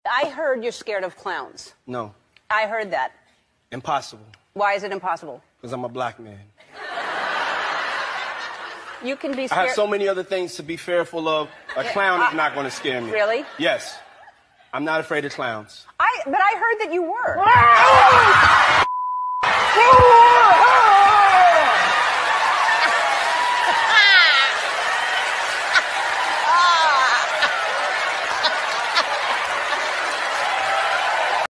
I heard you're scared of clowns. No. I heard that. Impossible. Why is it impossible? Because I'm a black man. You can be scared. I have so many other things to be fearful of. A clown is not going to scare me. Really? Yes. I'm not afraid of clowns. But I heard that you were.